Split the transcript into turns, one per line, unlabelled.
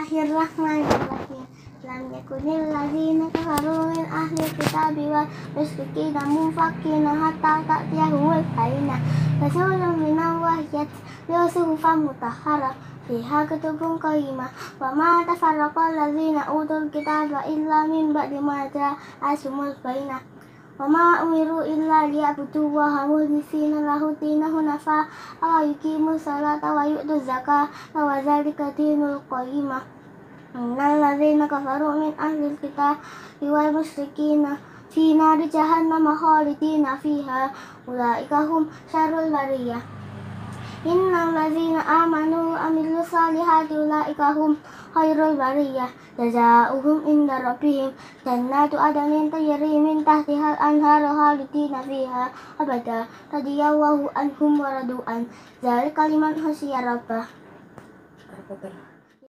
Bismillahirrahmanirrahim. Lam yakunil ladzina kafaru min ahli kitabi wal musyrikina munfakina hatta ta'tiyahumul bayyinah. Rasulun minallahi yatlu suhufan mutahharah fiha kutubun qayyimah. Wa ma tafarraqa alladzina utul kitaba illa min ba'di ma ja'ahumul bayyinah. Wa ma umiru illa liya'budullaha mukhlishina lahu dinahu hunafa wa yuqimus salata wa yu'tuz zakata wa dzalika dinul qayyimah. Innal ladzina kafaru min ahlil kitabi wal musyrikina fi nari jahannam khalidina fiha ulaika hum syarrul bariyah. Innal ladzina amanu wa amilus solihati ulaika hum khairul bariyah. Jazaohum inda rabbihim jannatu adnin tajri min tahtihal anharu khalidina fiha abada radhiyallahu anhum wa radu an. Dzalika liman khasyiya rabbah.